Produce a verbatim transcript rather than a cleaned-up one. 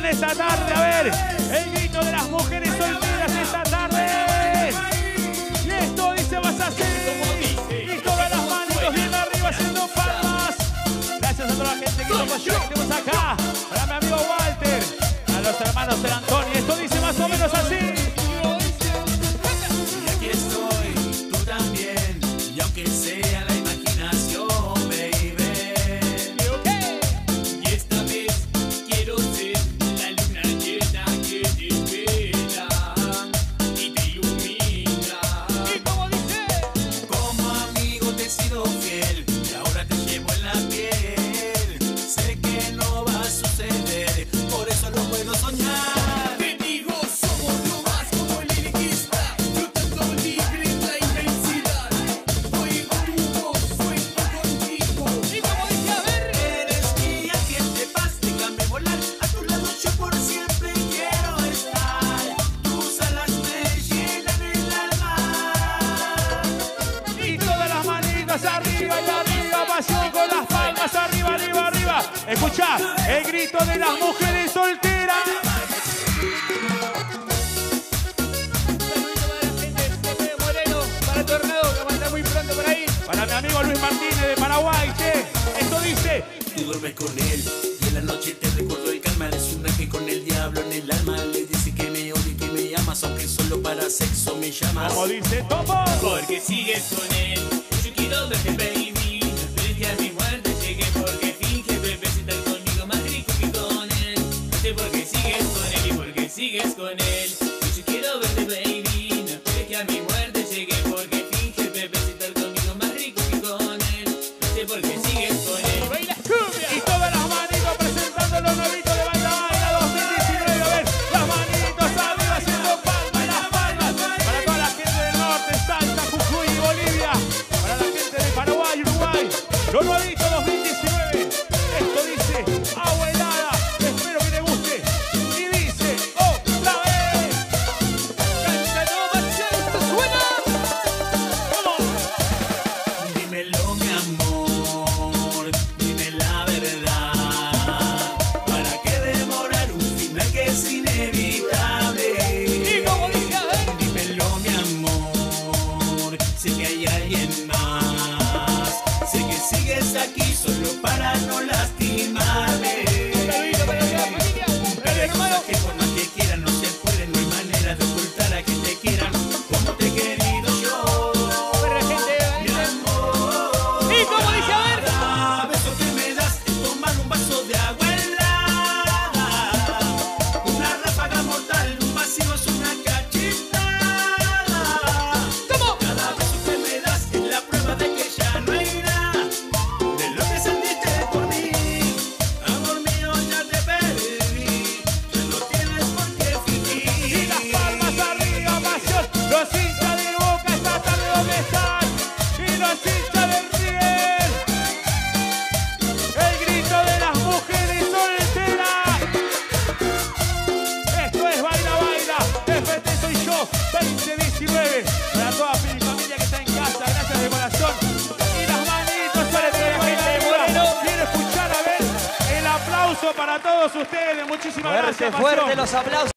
en esta tarde. A ver, el grito de las mujeres solteras esta tarde. Y esto dice, vas a hacer. Y todas las manitos bien arriba haciendo palmas. Gracias a toda la gente que tocó yo, que tenemos acá. Para mi amigo Walter, a los hermanos del Antonio. Esto dice más o menos así. Y aquí estoy, tú también. Y aunque sea la imaginación, baby. Y esta vez quiero ser la luna llena que te espera y te ilumina. Y como dice, como amigo te he sido fiel y ahora te llevo en la piel. Sé que no va a suceder, por eso no puedo soñar. Te digo, somos lo más como el liriquista, flotando libre en la inmensidad. Voy con tu voz, sueño contigo. y como dice, a ver. Eres mía, que te vas, déjame volar. A tu lado yo por siempre quiero estar. Tus alas me llenan el alma. Y todas las manitas arriba y arriba, pasión con las palmas arriba, arriba, arriba. Escuchá el grito de las mujeres solteras. Para Tornado, que va a estar muy pronto por ahí. Para mi amigo Luis Martínez de Paraguay, che. Esto dice. Tú duermes con él y en la noche te recuerdo el calma. Eres un ángel con el diablo en el alma. Le dice que me odia y que me amas, aunque solo para sexo me llamas. Como dice Topo. Porque sigues con él. Yo quiero verte, baby. No esperes que a mi muerte llegue, porque finge, bebé, estar conmigo más rico que con él. No sé por qué sigues con él y por qué sigues con él. Yo quiero verte, baby. No esperes que a mi muerte llegue, porque finge, bebé, estar conmigo más rico que con él. No sé por qué sigues con él. Y todas las manitos presentando los novitos de Baila Baila dos mil diecinueve. A ver, las manitos arriba haciendo palmas, las palmas. Para toda la gente del norte, Salta, Jujuy y Bolivia. Para la gente de Paraguay, Uruguay. Los novitos dos mil diecinueve. Esto dice, abuelada, espero que te guste. Y dice, otra vez. Cántalo, Marcelo, suena. ¿Cómo? Dímelo, mi amor, dime la verdad. ¿Para qué demorar un final que es inevitable? Y como dice, a ver. Dímelo, mi amor, sé que hay alguien más. Sé que sigues aquí solo para no lastimarme. saludito para toda la familia. Pero hay cosas que por más que quieran no se pueden, no hay manera de ocultar a que te quieran como te he querido yo. Para la gente de Mi Bahía. amor. Y como dice, a ver. Cada beso que me das es tomar un vaso de agua helada. Una ráfaga mortal, un vacío es una cachetada. ¿Cómo? Cada beso que me das es la prueba de que ya no hay nada de lo que sentiste por mí. Amor mío, ya te perdí, ya no tienes por qué Y fingir. las palmas arriba, pasión. Los hinchas de Boca esta tarde donde están. Y los hinchas del River. El grito de las mujeres solteras. Esto es Baila Baila. F T soy yo, veinte diecinueve. Para toda mi familia que está en casa, gracias de corazón. Y las manitos para toda la gente de Moreno. Quiero escuchar, a ver, el aplauso para todos ustedes. Muchísimas Fuerte, gracias, fuerte pasión. los aplausos.